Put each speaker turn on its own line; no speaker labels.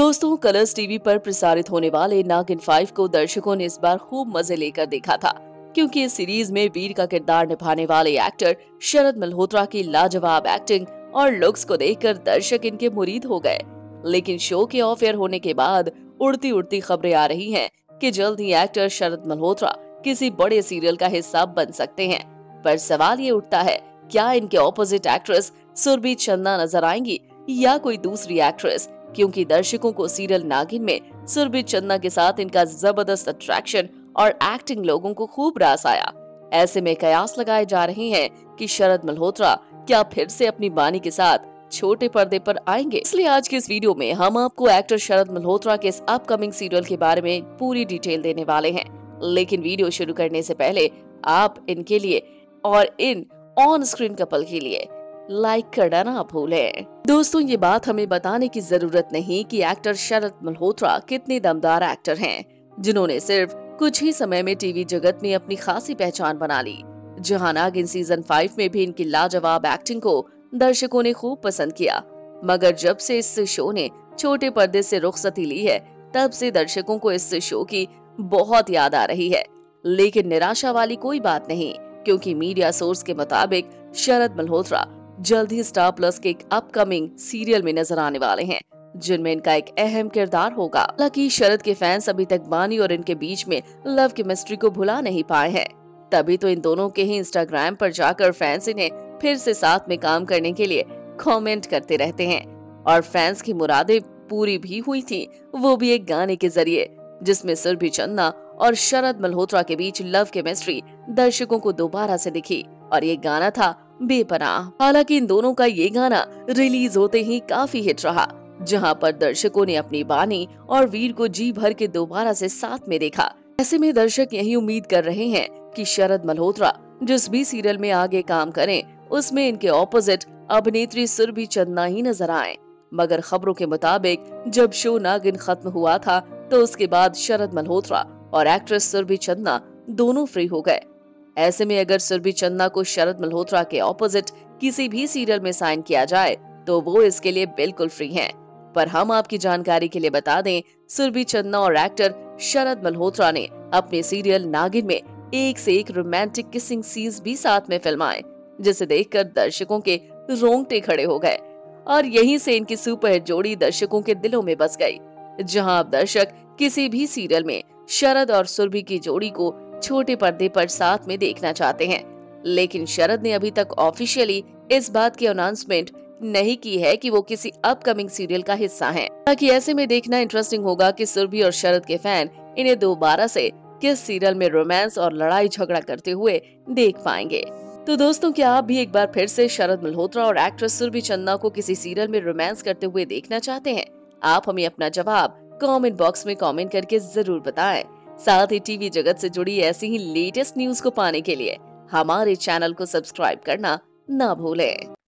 दोस्तों, Colors TV पर प्रसारित होने वाले नागिन 5 को दर्शकों ने इस बार खूब मजे लेकर देखा था, क्योंकि इस सीरीज में वीर का किरदार निभाने वाले एक्टर शरद मल्होत्रा की लाजवाब एक्टिंग और लुक्स को देखकर दर्शक इनके मुरीद हो गए। लेकिन शो के ऑफ एयर होने के बाद उड़ती उड़ती खबरें आ रही हैं कि जल्द ही एक्टर शरद मल्होत्रा किसी बड़े सीरियल का हिस्सा बन सकते हैं। पर सवाल ये उठता है, क्या इनके ऑपोजिट एक्ट्रेस सुरभि चन्ना नजर आएंगी या कोई दूसरी एक्ट्रेस, क्योंकि दर्शकों को सीरियल नागिन में सुरभि चन्ना के साथ इनका जबरदस्त अट्रैक्शन और एक्टिंग लोगों को खूब रास आया। ऐसे में कयास लगाए जा रहे हैं कि शरद मल्होत्रा क्या फिर से अपनी बानी के साथ छोटे पर्दे पर आएंगे। इसलिए आज के इस वीडियो में हम आपको एक्टर शरद मल्होत्रा के इस अपकमिंग सीरियल के बारे में पूरी डिटेल देने वाले हैं। लेकिन वीडियो शुरू करने से पहले आप इनके लिए और इन ऑन स्क्रीन कपल के लिए लाइक करना ना भूलें। दोस्तों, ये बात हमें बताने की जरूरत नहीं कि एक्टर शरद मल्होत्रा कितने दमदार एक्टर हैं, जिन्होंने सिर्फ कुछ ही समय में टीवी जगत में अपनी खासी पहचान बना ली। जहां नागिन सीजन 5 में भी इनकी लाजवाब एक्टिंग को दर्शकों ने खूब पसंद किया, मगर जब से इस शो ने छोटे पर्दे से रुखसती ली है, तब से दर्शकों को इस शो की बहुत याद आ रही है। लेकिन निराशा वाली कोई बात नहीं, क्योंकि मीडिया सोर्स के मुताबिक शरद मल्होत्रा जल्द ही स्टार प्लस के एक अपकमिंग सीरियल में नजर आने वाले हैं, जिनमें इनका एक अहम किरदार होगा। हालांकि शरद के फैंस अभी तक बानी और इनके बीच में लव केमिस्ट्री को भुला नहीं पाए हैं, तभी तो इन दोनों के ही इंस्टाग्राम पर जाकर फैंस इन्हें फिर से साथ में काम करने के लिए कमेंट करते रहते हैं। और फैंस की मुरादें पूरी भी हुई थी, वो भी एक गाने के जरिए, जिसमें सुरभि चन्ना और शरद मल्होत्रा के बीच लव केमिस्ट्री दर्शकों को दोबारा से दिखी, और ये गाना था बेपनाह। हालांकि इन दोनों का ये गाना रिलीज होते ही काफी हिट रहा, जहां पर दर्शकों ने अपनी बानी और वीर को जी भर के दोबारा से साथ में देखा। ऐसे में दर्शक यही उम्मीद कर रहे हैं कि शरद मल्होत्रा जिस भी सीरियल में आगे काम करें, उसमें इनके ऑपोजिट अभिनेत्री सुरभि चन्ना ही नजर आए। मगर खबरों के मुताबिक जब शो नागिन खत्म हुआ था, तो उसके बाद शरद मल्होत्रा और एक्ट्रेस सुरभि चन्ना दोनों फ्री हो गए। ऐसे में अगर सुरभि चन्ना को शरद मल्होत्रा के ऑपोजिट किसी भी सीरियल में साइन किया जाए, तो वो इसके लिए बिल्कुल फ्री हैं। पर हम आपकी जानकारी के लिए बता दें, सुरभि चन्ना और एक्टर शरद मल्होत्रा ने अपने सीरियल नागिन में एक से एक रोमांटिक किसिंग सीन्स भी साथ में फिल्माए, जिसे देखकर दर्शकों के रोंगटे खड़े हो गए। और यहीं से इनकी सुपरहिट जोड़ी दर्शकों के दिलों में बस गई। जहां अब दर्शक किसी भी सीरियल में शरद और सुरभि की जोड़ी को छोटे पर्दे पर साथ में देखना चाहते हैं, लेकिन शरद ने अभी तक ऑफिशियली इस बात की अनाउंसमेंट नहीं की है कि वो किसी अपकमिंग सीरियल का हिस्सा हैं। ताकि ऐसे में देखना इंटरेस्टिंग होगा कि सुरभि और शरद के फैन इन्हें दोबारा से किस सीरियल में रोमांस और लड़ाई झगड़ा करते हुए देख पाएंगे। तो दोस्तों, क्या आप भी एक बार फिर से शरद मल्होत्रा और एक्ट्रेस सुरभि चन्ना को किसी सीरियल में रोमांस करते हुए देखना चाहते हैं? आप हमें अपना जवाब कमेंट बॉक्स में कमेंट करके जरूर बताएं। साथ ही टीवी जगत से जुड़ी ऐसी ही लेटेस्ट न्यूज को पाने के लिए हमारे चैनल को सब्सक्राइब करना ना भूलें।